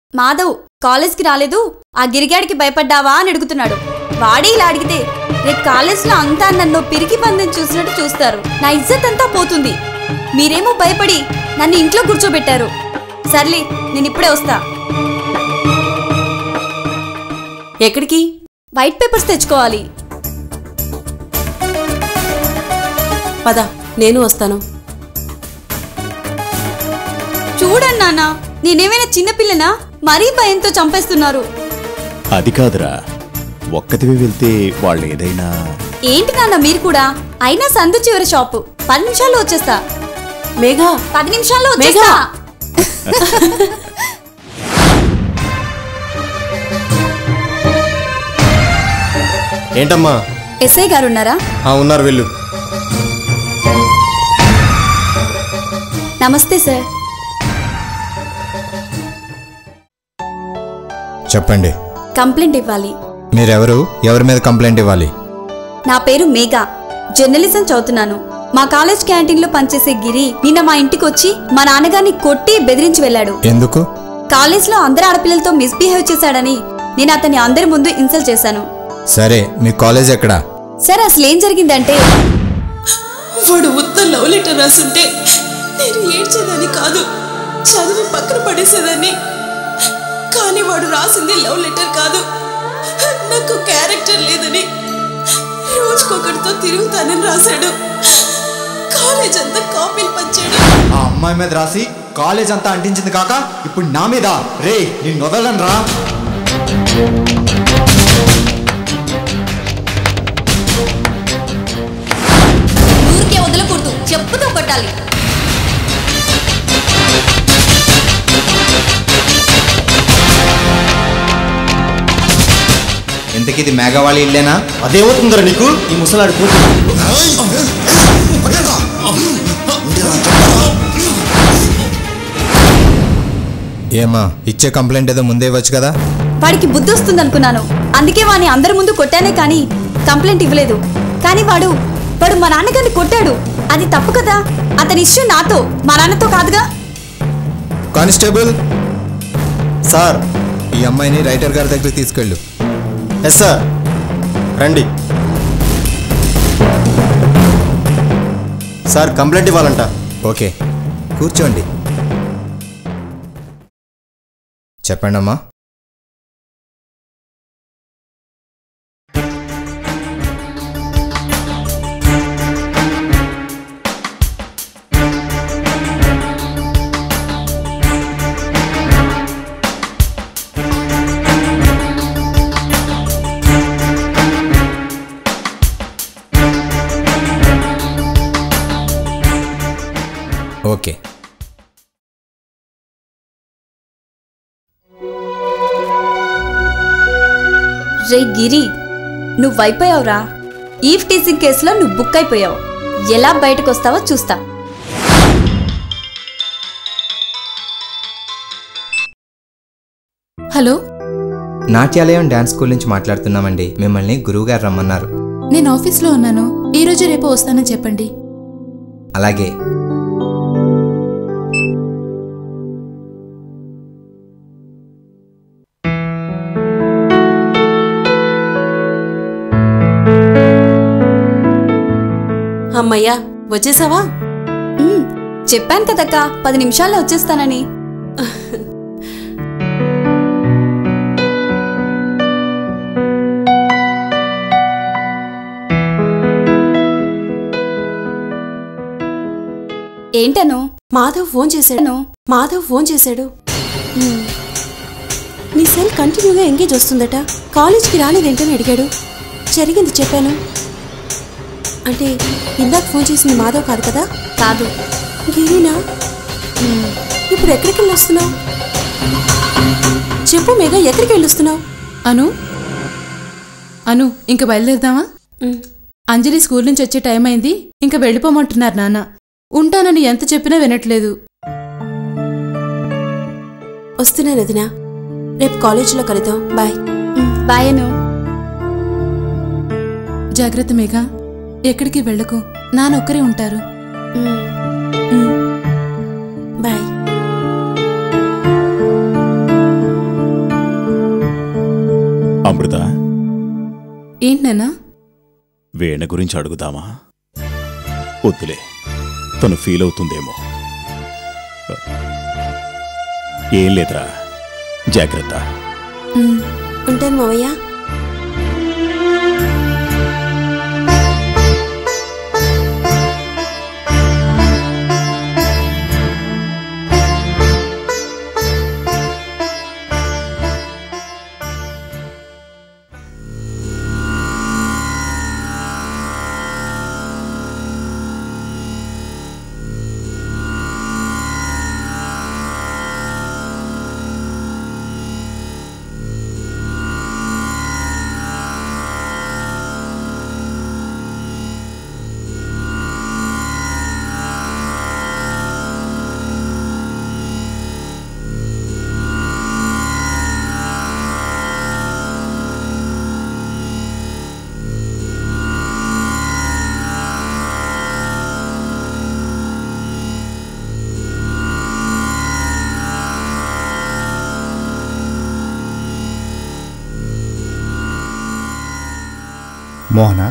మాధవ్ కాలేజ్కి రాలేదు, ఆ గిరిగాడికి భయపడ్డావా అని అడుగుతున్నాడు. వాడే ఇలా అడిగితే రేపు కాలేజ్లో అంతా నన్ను పిరికి పందెం చూసినట్టు చూస్తారు. నా ఇజ్జత్ అంతా పోతుంది. మీరేమో భయపడి నన్ను ఇంట్లో కూర్చోబెట్టారు. సర్లే, నేను ఇప్పుడే వస్తా. ఎక్కడికి? వైట్ పేపర్స్ తెచ్చుకోవాలి. పద, నేను వస్తాను. చూడండి నాన్న, నేనేమైనా చిన్నపిల్లనా? మరీ భయంతో చంపేస్తున్నారు. అది కాదురా, ఒక్కతివే వెళ్తే వాళ్ళు ఏదైనా. ఏంటి నాన్న మీరు కూడా? అయినా సందు చివరి షాపు, 10 నిమిషాల్లో వచ్చేస్తా. మేఘా, 10 నిమిషాల్లో వచ్చేస్తా. ఏంటమ్మా? ఎస్ఐ గారు ఉన్నారా? ఉన్నారు, వెళ్ళు. నమస్తే సార్. చెప్పండి. కంప్లైంట్ ఇవ్వాలి. మీరెవరు? ఎవరి మీద కంప్లైంట్ ఇవ్వాలి? నా పేరు మేఘా, జర్నలిజం చదువుతున్నాను. మా కాలేజ్ క్యాంటీన్ లో పనిచేసే గిరి నిన్న మా ఇంటికి వచ్చి మా నాన్నగారిని కొట్టి బెదిరించి వెళ్ళాడు. ఎందుకు? కాలేజ్ లో అందరు ఆడపిల్లలతో మిస్బిహేవ్ చేశాడని నేను అతన్ని అందరి ముందు ఇన్సల్ట్ చేశాను. సరే, మీ కాలేజ్ ఎక్కడా? సార్, అసలు ఏం జరిగిందంటే, వాడు ఉత్త లవ్ లెటర్ రాసుంటే నేను ఏడ్చేదాన్ని కాదు, చదువు పక్కన పడేసేదాన్ని. కానీ వాడు రాసింది లవ్ లెటర్ కాదు, నాకు క్యారెక్టర్ లేదని, రోజుకొకటితో తిరుగుతానని రాశాడు. కాలేజ్ అంతా కాపీలు పంచాడు. ఆ అమ్మాయి మీద రాసి కాలేజ్ అంతా అంటించింది కాక ఇప్పుడు నా మీద. రే, నేను వదలను రా. ఊరికే వదలకూడదు, చెప్పుతో కొట్టాలి. ఇంతకీ ఇది మేఘవాళి ఇల్లేనా? అదేమవుతుందరా నీకు ఈ ముసలాడు కూతురు? ఏమా, ఇచ్చే కంప్లైంట్ ఏదో ముందే ఇవ్వచ్చు కదా? వాడికి బుద్ధి వస్తుంది అనుకున్నాను, అందుకే వాడిని అందరి ముందు కొట్టానే కానీ కంప్లైంట్ ఇవ్వలేదు. కానీ వాడు మా నాన్నగారిని కొట్టాడు. అది తప్పు కదా. అతని ఇష్యూ నాతో, మా నాన్నతో కాదుగా. Constable sir. ఈ అమ్మాయిని రైటర్ గారి దగ్గరికి తీసుకెళ్ళు. ఎస్ సార్, రండి. సార్, కంప్లైంట్ ఇవ్వాలంట. ఓకే, కూర్చోండి. చెప్పండి అమ్మా. ఓకే. రే గిరి, నువ్వు అయిపోయావురా. ఈవ్ టీసింగ్ కేసులో నువ్వు బుక్ అయిపోయావు. ఎలా బయటకు వస్తావో చూస్తా. హలో, నాట్యాలయం డాన్స్ స్కూల్ నుంచి మాట్లాడుతున్నామండి. మిమ్మల్ని గురువుగారు రమ్మన్నారు. నేను ఆఫీస్లో ఉన్నాను. ఈ రోజు రేపు వస్తానని చెప్పండి. అలాగే. అమ్మయ్యా, వచ్చేసావా? చెప్పాను కదక్క, 10 నిమిషాల్లో వచ్చేస్తానని. ఏంటను? మాధవ్ ఫోన్ చేశాడు. నీ సెల్ కంటిన్యూగా ఎంగేజ్ వస్తుందట. కాలేజ్కి రాలేదేంటని అడిగాడు. జరిగింది చెప్పాను. అంటే ఇందాక ఫోన్ చేసింది మాధవ్ కాదు కదా? కాదు, గిరినా? ఇప్పుడు ఎక్కడికి వెళ్ళొస్తున్నావు? చెప్పు మేఘ, ఎక్కడికి వెళ్ళొస్తున్నావు? అను ఇంక బయలుదేరదామా? అంజలి స్కూల్ నుంచి వచ్చే టైం అయింది, ఇంక వెళ్ళిపోమంటున్నారు నాన్న. ఉంటానని ఎంత చెప్పినా వినట్లేదు. వస్తున్నాను వదినా, రేపు కాలేజీలో కలుద్దాం. బాయ్. బాయ్ అను. జాగ్రత్త మేఘా, ఎక్కడికి వెళ్ళకు, నాన్నొక్కరే ఉంటారు. బాయ్. అమృత, ఏంటన్నా? వీణ గురించి అడుగుదామా? వద్దులే, తను ఫీల్ అవుతుందేమో. ఏం లేదురా, జాగ్రత్త. ఉంటాను మావయ్య. మోహన,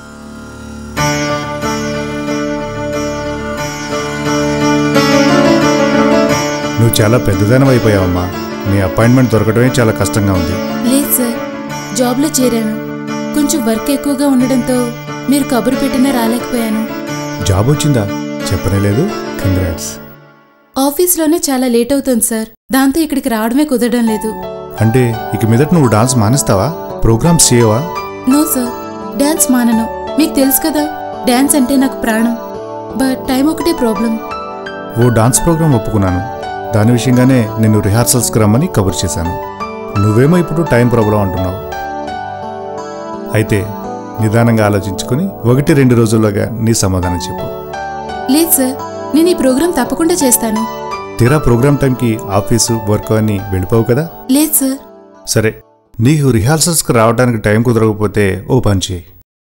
నువ్వు చాలా పెద్దదనం అయిపోయావమ్మా. నీ అపాయింట్మెంట్ దొరకడమే చాలా కష్టంగా ఉంది. లేదు సార్, జాబ్లో చేరాను. కొంచెం వర్క్ ఎక్కువగా ఉండడంతో మీరు కబురు పెట్టినా రాలేకపోయాను. జాబ్ వచ్చిందా? చెప్పనే లేదు. కంగ్రాట్స్. ఆఫీస్లోనే చాలా లేట్ అవుతుంది సార్, దాంతో ఇక్కడికి రావడమే కుదరడం లేదు. అంటే ఇక మీదట నువ్వు డాన్స్ మానేస్తావా? ప్రోగ్రామ్స్ చేయవా? నో సార్, డాన్స్ మానను. మీకు తెలుసు కదా, డాన్స్ అంటే నాకు ప్రాణం. బట్ టైం ఒకటే ప్రాబ్లం. ఓ డాన్స్ ప్రోగ్రామ్ ఒప్పుకున్నాను. దాని విషయంగానే నిన్ను రిహార్సల్స్కి రమ్మని కబుర్ చేశాను. నువ్వేమో ఇప్పుడు టైం ప్రాబ్లం అంటున్నావు. అయితే నిదానంగా ఆలోచించుకుని 1-2 రోజుల్లోగా నీ సమాధానం చెప్పు. లేదు సార్, నేను ఈ ప్రోగ్రాం తప్పకుండా చేస్తాను. తీరా ప్రోగ్రామ్ టైంకి ఆఫీసు వర్క్ అని వెళ్ళిపోవు కదా? లేదు సార్. సరే, నీకు రిహార్సల్స్కి రావడానికి టైం కుదరకపోతే ఓ పని చేయి.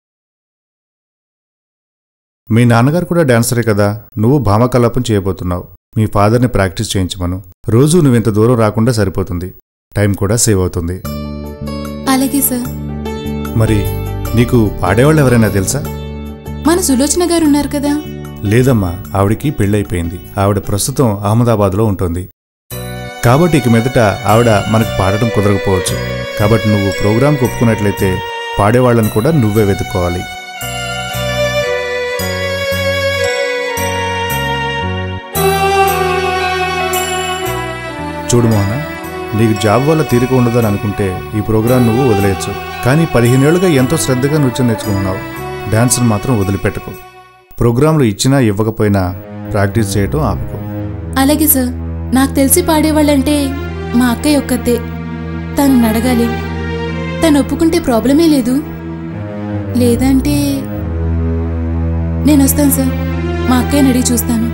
మీ నాన్నగారు కూడా డాన్సరే కదా, నువ్వు భామకలాపం చేయబోతున్నావు. మీ ఫాదర్ని ప్రాక్టీస్ చేయించమను. రోజు నువ్వింత దూరం రాకుండా సరిపోతుంది. టైం కూడా సేవ్ అవుతుంది. అలాగే సార్. మరి నీకు పాడేవాళ్ళు ఎవరైనా తెలుసా? మన సులోచన గారు ఉన్నారు కదా? లేదమ్మా, ఆవిడికి పెళ్ళైపోయింది. ఆవిడ ప్రస్తుతం అహ్మదాబాద్లో ఉంటుంది. కాబట్టి ఇక మీదట ఆవిడ మనకు పాడటం కుదరకపోవచ్చు. కాబట్టి నువ్వు ప్రోగ్రాంకి ఒప్పుకున్నట్లయితే పాడేవాళ్ళని కూడా నువ్వే వెతుక్కోవాలి. చూడు మోహన, నీకు జాబ్ వల్ల తీరిక ఉండదని అనుకుంటే ఈ ప్రోగ్రాం నువ్వు వదిలేయచ్చు. కానీ 15 ఏళ్లుగా ఎంతో శ్రద్ధగా నృత్యం నేర్చుకున్నావు. డాన్స్ను మాత్రం వదిలిపెట్టకు. ప్రోగ్రాంలు ఇచ్చినా ఇవ్వకపోయినా ప్రాక్టీస్ చేయటం ఆపుకో. అలాగే సార్. నాకు తెలిసి పాడేవాళ్ళంటే మా అక్కయ్య ఒక్కతే. తను అడగాలి. తను ఒప్పుకుంటే ప్రాబ్లమే లేదు. లేదంటే నేను వస్తాను సార్. మా అక్కయ్యని అడిగి చూస్తాను.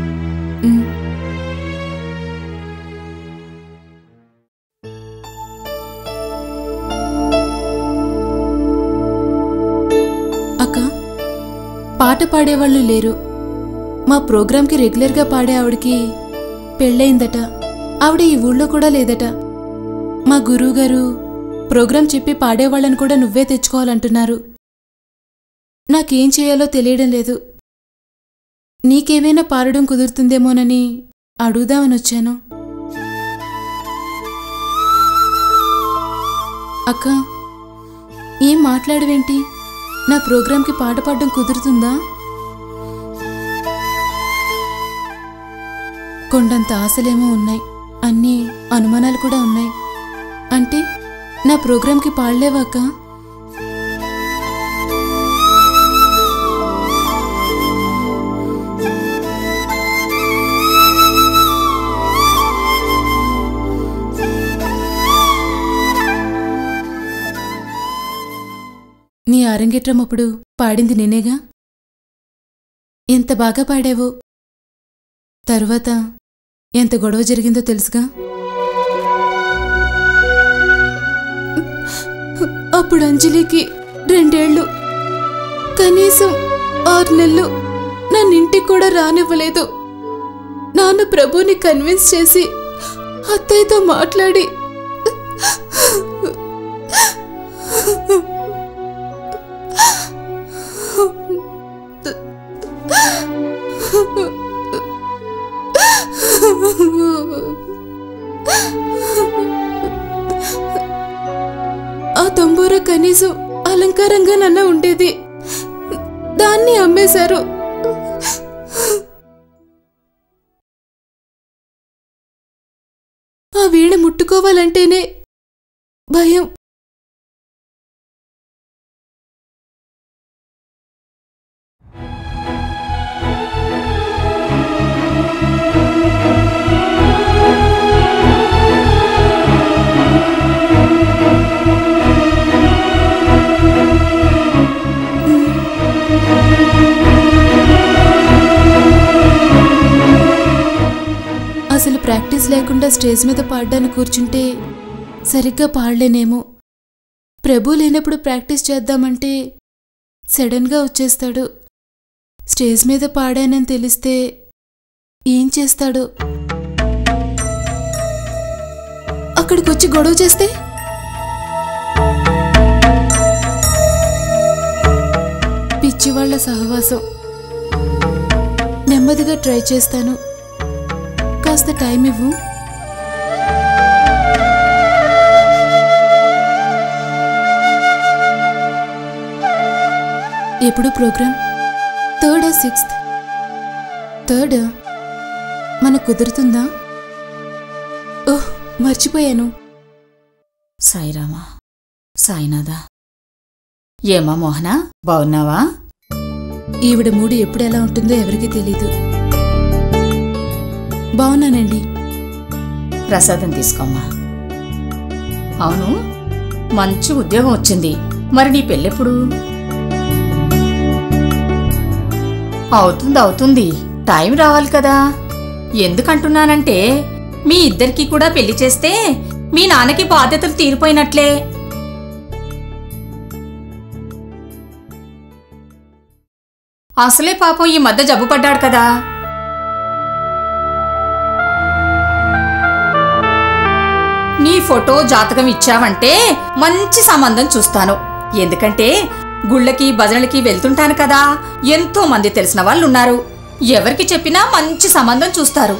అక్క, పాట పాడేవాళ్ళు లేరు. మా ప్రోగ్రాంకి రెగ్యులర్గా పాడే ఆవిడకి పెళ్ళయిందట. ఆవిడ ఈ ఊళ్ళో కూడా లేదట. మా గురువుగారు ప్రోగ్రాం చెప్పి పాడేవాళ్ళని కూడా నువ్వే తెచ్చుకోవాలంటున్నారు. నాకేం చేయాలో తెలియడం లేదు. నీకేమైనా పాడడం కుదురుతుందేమోనని అడుగుదామని వచ్చాను. అక్క, ఏం మాట్లాడవేంటి? నా ప్రోగ్రాంకి పాట పాడడం కుదురుతుందా? కొండంత ఆశలేమో ఉన్నాయి, అన్నీ అనుమానాలు కూడా ఉన్నాయి. అంటే నా ప్రోగ్రాంకి పాడలేవాక? నీ అరంగేట్రం అప్పుడు పాడింది నేనేగా. ఎంత బాగా పాడావో. తరువాత ఎంత గొడవ జరిగిందో తెలుసుగా. అప్పుడు అంజలికి 2 ఏళ్ళు, కనీసం 6 నెలలు నన్నింటికి కూడా రానివ్వలేదు. నాన్న ప్రభుని కన్విన్స్ చేసి అత్తయ్యతో మాట్లాడి ఆ తంబూర కనీసం అలంకారంగా నన్న ఉండేది, దాన్ని అమ్మేశారు. ఆ వీణ ముట్టుకోవాలంటేనే భయం. అసలు ప్రాక్టీస్ లేకుండా స్టేజ్ మీద పాడడానికి కూర్చుంటే సరిగ్గా పాడలేనేమో. ప్రభు లేనప్పుడు ప్రాక్టీస్ చేద్దామంటే సడన్గా వచ్చేస్తాడు. స్టేజ్ మీద పాడానని తెలిస్తే ఏం చేస్తాడో. అక్కడికొచ్చి గొడవ చేస్తే పిచ్చివాళ్ల సహవాసం. నెమ్మదిగా ట్రై చేస్తాను. కాస్త టైం ఇవ్వు. ఎప్పుడు programme? 3rd or 6th? 3rd మనకు కుదురుతుందా? ఓహ్, మర్చిపోయాను. సాయిరామా, సాయినాథా. ఏమా మోహన, బాగున్నావా? ఈవిడ మూడు ఎప్పుడు ఎలా ఉంటుందో ఎవరికీ తెలీదు. బాగున్నానండి. ప్రసాదం తీసుకోమ్మా. అవును, మంచి ఉద్యోగం వచ్చింది. మరి నీ పెళ్ళెప్పుడు? అవుతుంది, టైం రావాలి కదా. ఎందుకంటున్నానంటే మీ ఇద్దరికీ కూడా పెళ్లి చేస్తే మీ నాన్నకి బాధ్యతలు తీరిపోయినట్లే. అసలే పాపం ఈ మధ్య జబ్బు పడ్డాడు కదా. నీ ఫోటో జాతకం ఇచ్చావంటే మంచి సంబంధం చూస్తాను. ఎందుకంటే గుళ్ళకి భజనలకి వెళ్తుంటాను కదా, ఎంతో మంది తెలిసిన వాళ్ళున్నారు. ఎవరికి చెప్పినా మంచి సంబంధం చూస్తారు.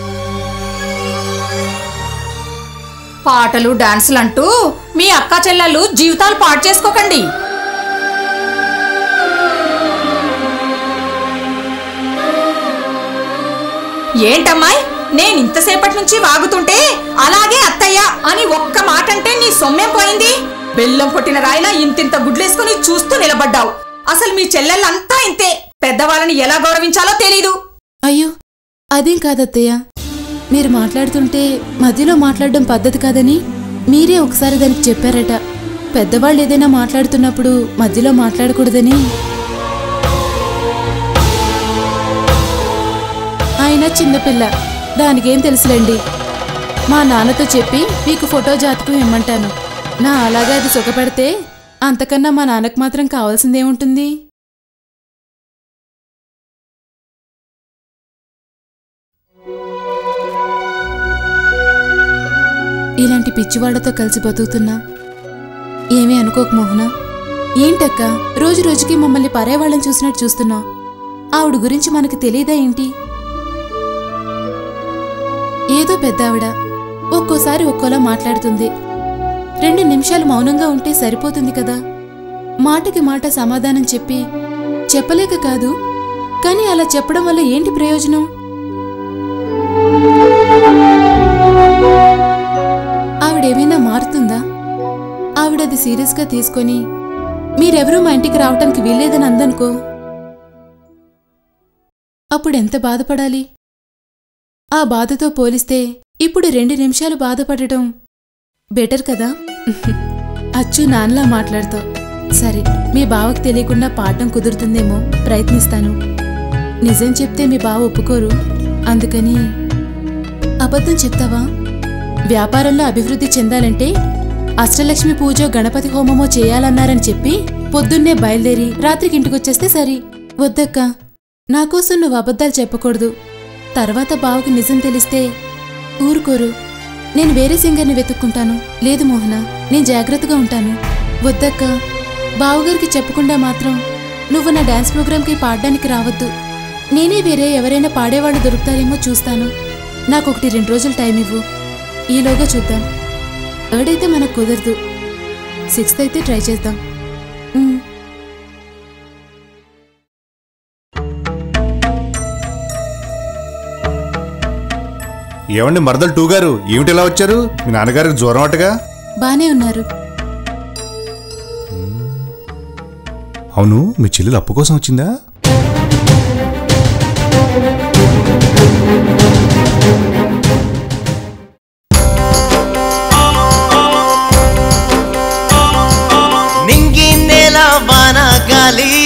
పాటలు డాన్సులంటూ మీ అక్క చెల్లెళ్ళు జీవితాలు పాడు చేసుకోకండి. ఏంటమ్మాయి, నేనింతసేపటి నుంచి వాగుతుంటే అలాగే అత్తయ్య అని ఒక్క మాట అంటే నీ సొమ్మేం పోయింది? బెల్లం కొట్టిన రాయిలా ఇంతింత గుడ్లేసుకుని చూస్తూ నిలబడ్డావు. అసలు మీ చెల్లెళ్ళంతా ఇంతే. పెద్దవాళ్ళని ఎలా గౌరవించాలో తెలీదు. అయ్యో, అదేం కాదత్తయ్య. మీరు మాట్లాడుతుంటే మధ్యలో మాట్లాడడం పద్ధతి కాదని మీరే ఒకసారి దానికి చెప్పారట. పెద్దవాళ్ళు ఏదైనా మాట్లాడుతున్నప్పుడు మధ్యలో మాట్లాడకూడదని. ఆయన చిన్నపిల్ల, దానికేం తెలుసులేండి. మా నాన్నతో చెప్పి మీకు ఫోటో జాతకం ఇమ్మంటాను. నా అలాగే అది సుఖపడితే అంతకన్నా మా నాన్నకు మాత్రం కావాల్సిందేముంటుంది? ఇలాంటి పిచ్చివాళ్లతో కలిసి బతుకుతున్నా. ఏమీ అనుకోకు మోహన. ఏంటక్క రోజు రోజుకి మమ్మల్ని పరాయవాళ్ళని చూసినట్టు చూస్తున్నావు? ఆవిడ గురించి మనకు తెలియదా ఏంటి? ఏదో పెద్దావిడ, ఒక్కోసారి ఒక్కోలా మాట్లాడుతుంది. 2 నిమిషాలు మౌనంగా ఉంటే సరిపోతుంది కదా. మాటకి మాట సమాధానం చెప్పలేక కాదు, కానీ అలా చెప్పడం వల్ల ఏంటి ప్రయోజనం? ఆవిడేమైనా మారుతుందా? ఆవిడది సీరియస్గా తీసుకొని మీరెవరూ మా ఇంటికి రావటానికి వీల్లేదని అందనుకో, అప్పుడెంత బాధపడాలి? ఆ బాధతో పోలిస్తే ఇప్పుడు 2 నిమిషాలు బాధపడటం బెటర్ కదా. అచ్చు నాన్నలా మాట్లాడుతావు. సరే, మీ బావకు తెలియకుండా పాడటం కుదురుతుందేమో ప్రయత్నిస్తాను. నిజం చెప్తే మీ బావ ఒప్పుకోరు, అందుకని అబద్ధం చెప్తావా? వ్యాపారంలో అభివృద్ధి చెందాలంటే అష్టలక్ష్మి పూజో గణపతి హోమమో చేయాలన్నారని చెప్పి పొద్దున్నే బయలుదేరి రాత్రికి ఇంటికొచ్చేస్తే సరి. వద్దక్క, నాకోసం నువ్వు అబద్ధాలు చెప్పకూడదు. తర్వాత బావకి నిజం తెలిస్తే ఊరుకోరు. నేను వేరే సింగర్ని వెతుక్కుంటాను. లేదు మోహన, నేను జాగ్రత్తగా ఉంటాను. వద్దక్క, బావగారికి చెప్పకుండా మాత్రం నువ్వు నా డాన్స్ ప్రోగ్రాంకి పాడడానికి రావద్దు. నేనే వేరే ఎవరైనా పాడేవాళ్ళు దొరుకుతారేమో చూస్తాను. నాకు 1-2 రోజులు టైం ఇవ్వు. ఈలోగా చూద్దాం. 3rd అయితే మనకు కుదరదు, 6th అయితే ట్రై చేద్దాం. ఏమండి మరదలు 2 గారు, ఏమిటి ఇలా వచ్చారు? మీ నాన్నగారికి జ్వరం అటగా? బానే ఉన్నారు. అవును, మీ చెల్లెలు అప్పు కోసం వచ్చిందా? నింగి నేల వాన గాలి